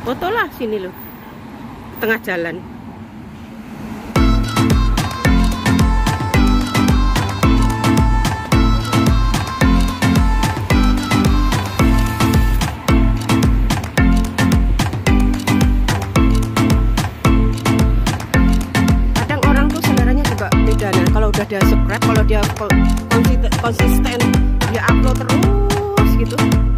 Foto lah sini loh, tengah jalan. Kadang orang tuh sebenarnya juga beda. Nah, kalau udah dia subscribe, kalau dia konsisten, dia upload terus gitu.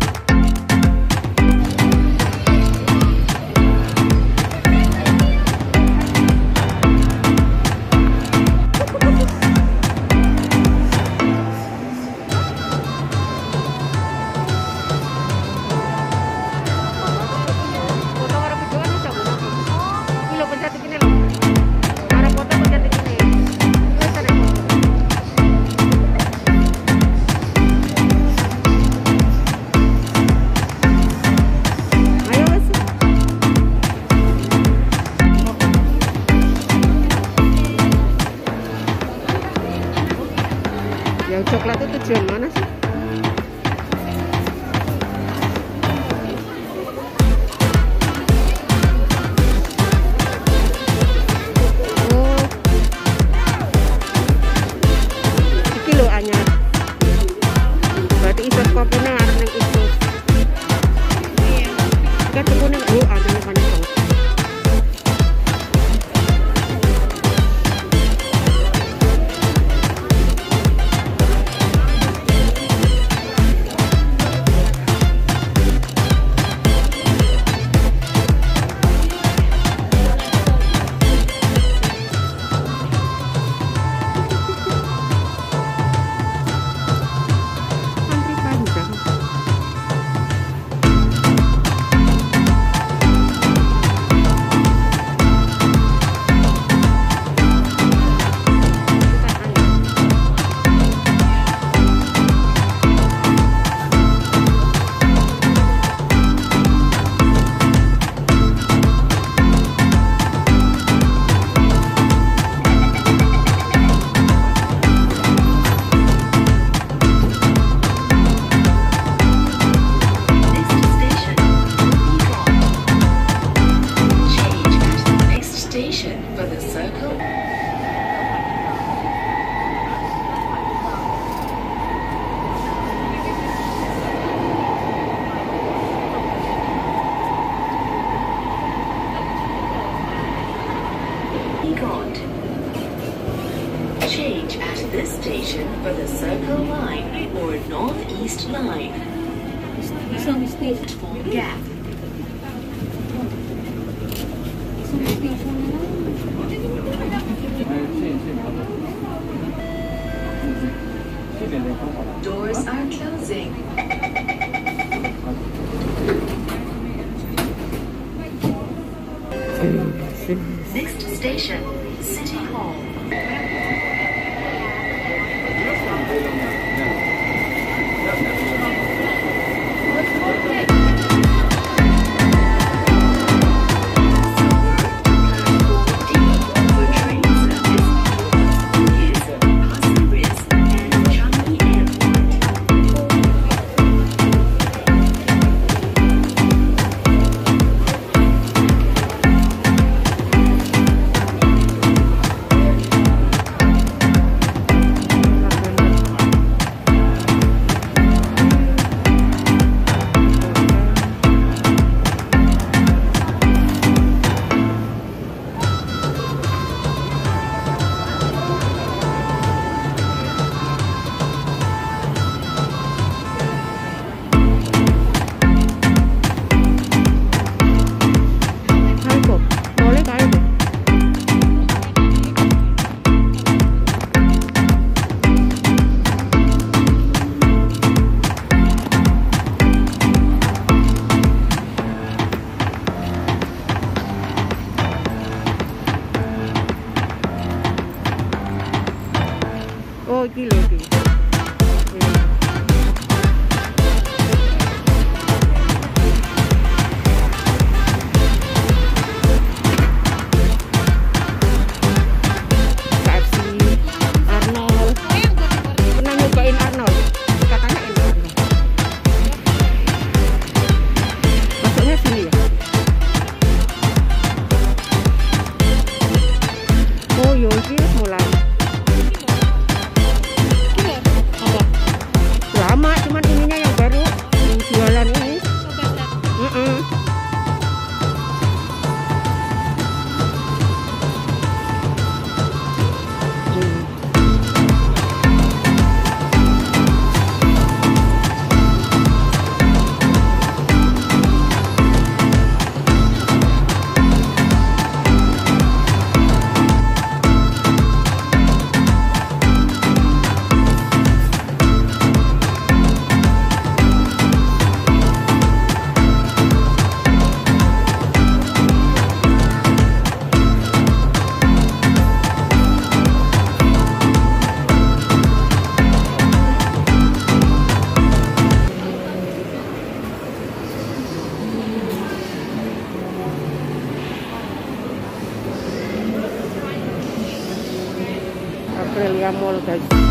Yang coklat itu tujuan mana sih? Oh, iki lho anyar. Berarti isot kopinya arep ning isot. Iya. Kita tunggu ning ada ning banyak banget. Change at this station for the Circle Line or Northeast Line. Platform gap. Doors are closing. Next station, City Hall. Oh, iki lho iki. Aprilia Mall guys.